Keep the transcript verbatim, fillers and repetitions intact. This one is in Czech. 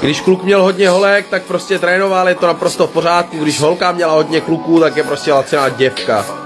Když kluk měl hodně holek, tak prostě trénoval, je to naprosto v pořádku. Když holka měla hodně kluků, tak je prostě laciná děvka.